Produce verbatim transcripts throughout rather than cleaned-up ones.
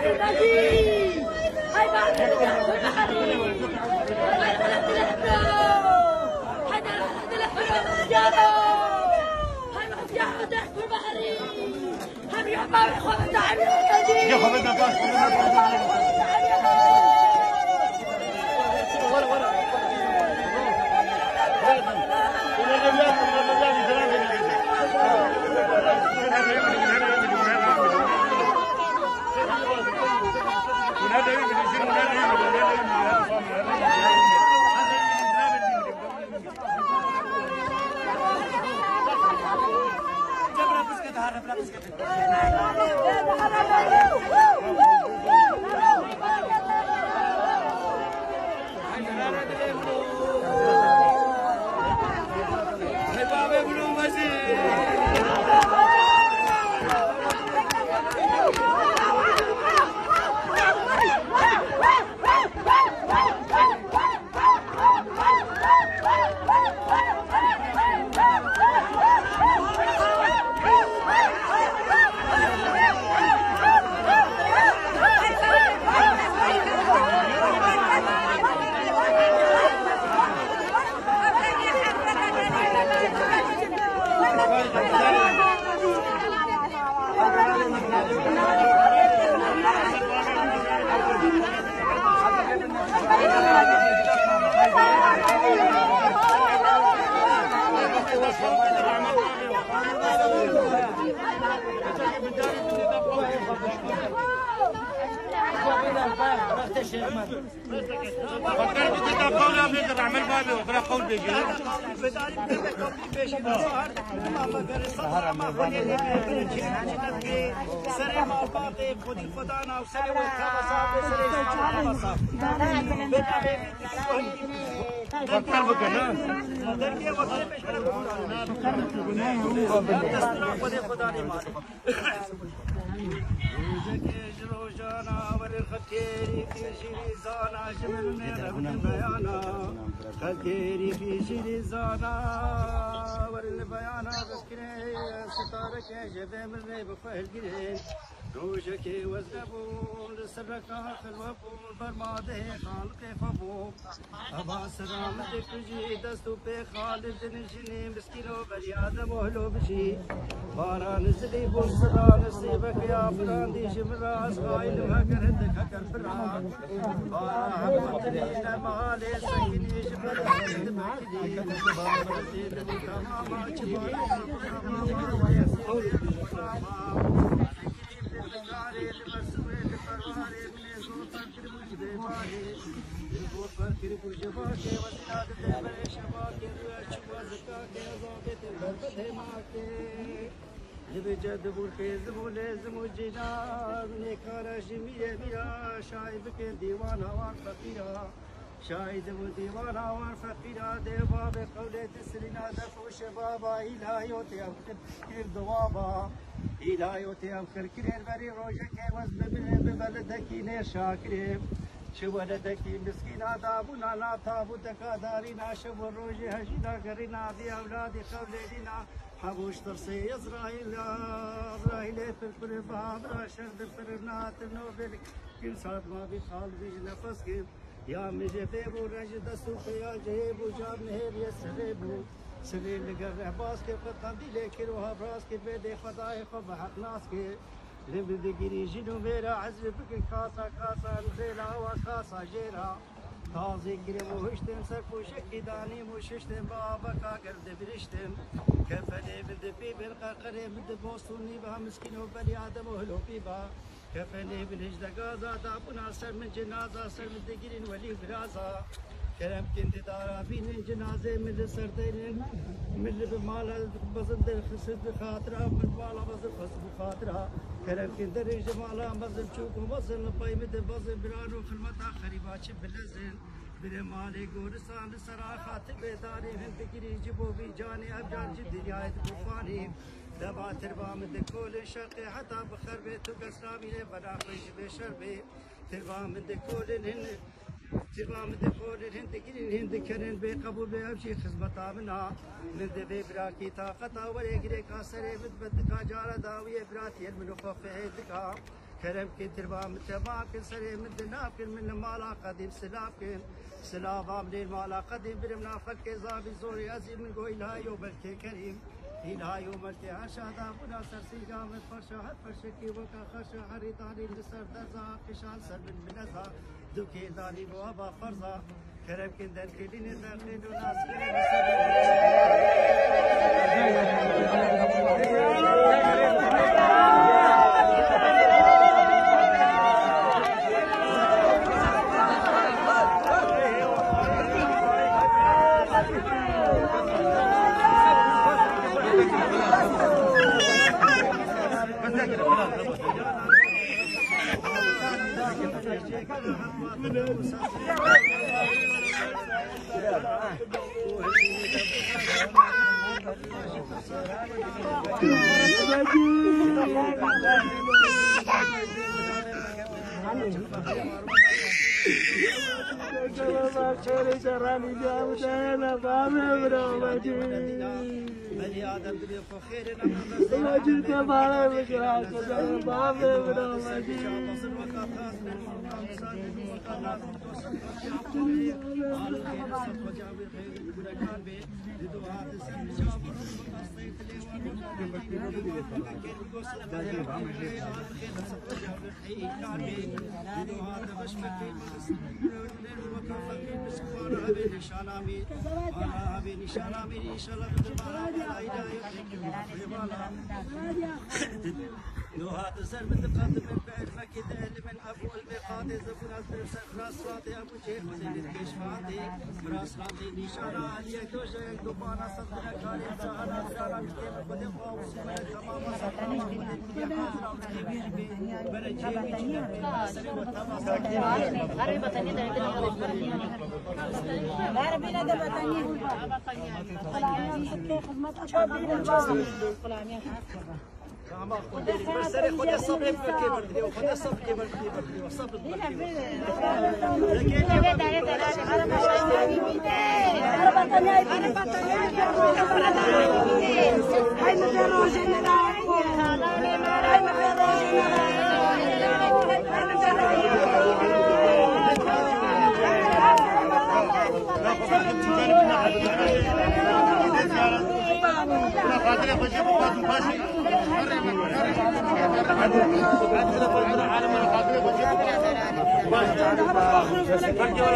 روشك وزبون سرك خلوفون برماده خالق فبوم أبا سلامتك جي دستو بي خالد نشني مسكينو برياد مهلو بشي بارا نزلي بوصلا نصيبك يا فراندي شمراس غايل وهكر هكر فرا بارا حبتني لمالي سكني شبرا بكدي بارا زيد تماما شبالا تماما ويسول جد بركز ملازم الجناب نكار جميع بيا شايب کے دیوانہ وان فقیرا شاهد وديوانا وان فقيرا ديوا بقولة تسرنا دفوش بابا إلهي وتيابكر كير دوابا إلهي وتيابكر كير بري روجك وزن ببلدك نير شاكريم شو ولدك مسكينا دابونا لا تابوتك دارنا شو الروج هجينا قرنا دي أولادي قولينا حبوش ترسي إسرائيل إسرائيل في القربان راشد فرنات النوبل كل ساعة ما بيخال بيج نفس كيف يا مجيبو رجد السوق يا جيبو جاب نهر يسربو سليل لقر عباس كيف قطندي لكن وها براس كيف بدي خداي خب حق ناس كيف لبدي جري جنو ميرا عزب بك خاصة خاصة نزيلا وخاصة جيرا تازي قريب وهشتم سرفو شكي داني وششتم بابا كاقرد برشتم كفلي بد في بالقرقري بد بوصوني بها مسكين وبني آدم وهلو بيبا كفلي بالهجدة غازا دابنا سر من جنازة سر من دقيرين ولي برازا كرم كنت دارا بين جنازة من السردين من بمالا بزند الخسد بخاطرها من بالا بزن خسد بخاطرها كرم كنت ريج مالا بزن شوك وبزن لباي مد بزن برانو خلمتا خريبات بلزن بر مالي گورستان سرا خاطب داري هند گري جبو بي جاني اب جان جدي رعايت بوفاني دبا تربا من كل شرق حتى بخربه تو قسرامي بنا خوش بشربه تربا من كل هند تربا من كل هند گري هند كرن بقبول بابشي خدمتا منا من دبي براكي طاقتا وري گري كاسره مدبت کا جارا داوي براتي المنوفه دكا كرم كن تربام تبام كن سري من دناب كن من مالا قديم سلاب كن سلاب عمري المالا قديم برمنا فك زابي زوري أزيد من قوي لا يوبلك كريم لا يوبلك عشادا بنا سرسي قامت فرشا حد فرشكي وكا خشا حريطاني لسر درزا قشان سر من منزا دوكي داني بوابا فرزا كرم كن در كلين داخلين وناس بني آدم دنيا فخير نعم وجد ما لك عقد باب برمجي تصل وقاص من مقام وقناص توصل وجابي على خير صف وجابي خير بركان بي دعاء تسلم جاب قصيت لي وانا كيف قصل على خير صف وجابي خير كان بي دعاء تبشمك وكفى بسكون هذه نشانامي انا هذه نشانامي ان شاء الله نوهات السر بالدقات من بعد فكيد من ابو البقاد زبون ازبر راس فاطي ابو جيل وزيد الكيش فاطي راس فاطي نشانا علي دوجه دوبانا صدر كاري سهنا سهنا كيف بده قوس من تمام سلام برجي سر وتمام غير بتني ده غير بلا ده بتني بس خد الصبر كبر دي وخد الصبر كبر كبر دي والصبر خاطر خوشي بقات ماشي عندنا في العالم انا خاطر خوشي ماشي ولا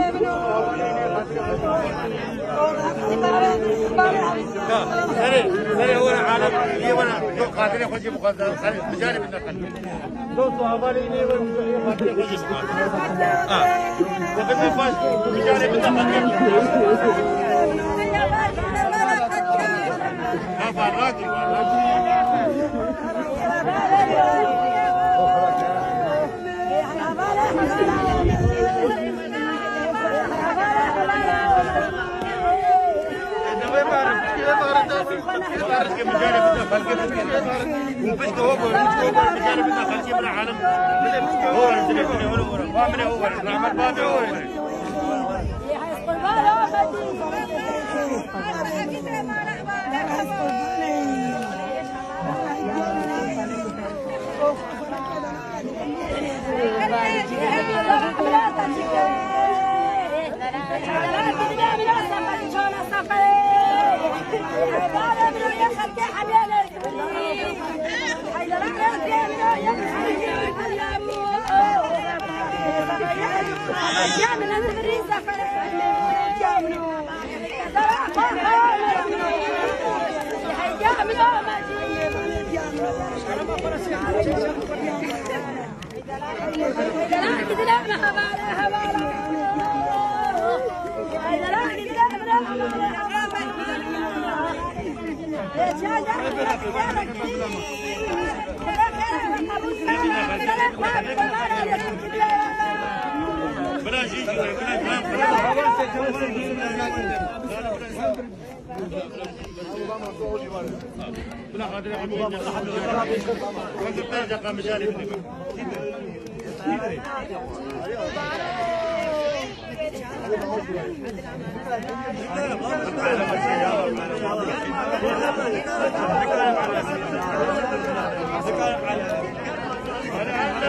خاطر سري هو العالم هي وانا خاطر خوشي بقات مجاني من القلب دو صحابي ني خاطر خوشي بقات اه وكذا فاش مجاني من القلب راجل ذكر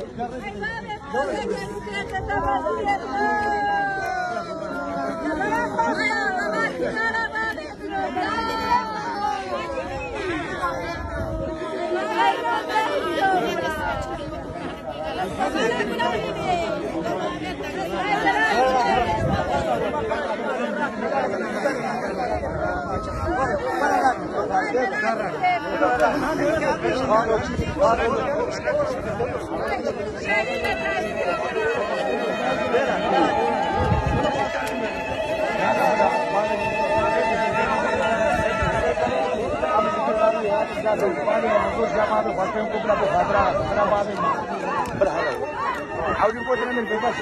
عاوزين نقول من البيباش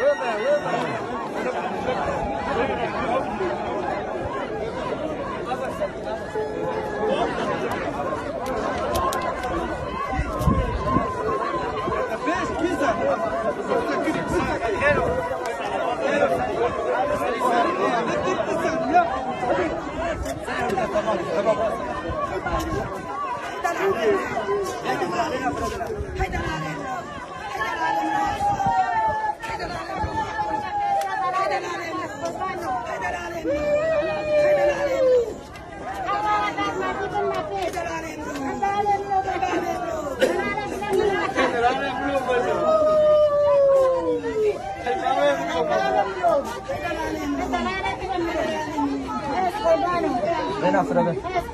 هنا فرقة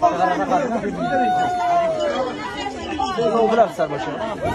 هو بلا صار باشه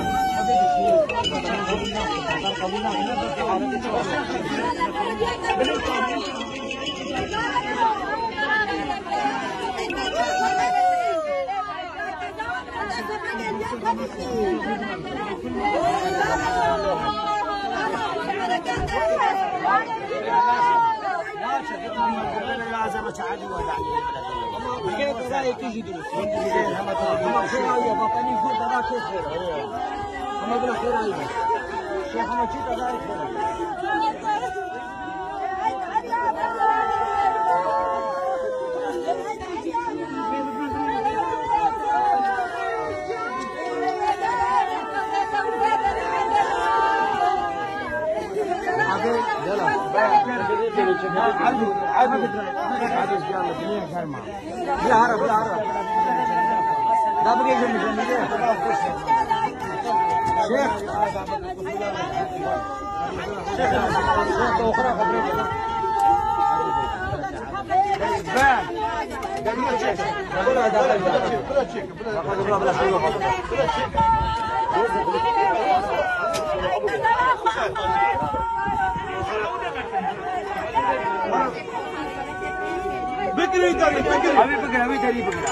بكري بكري अभी पकड़ा अभी तेरी पकड़ा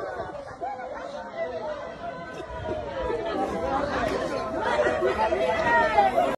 Yeah.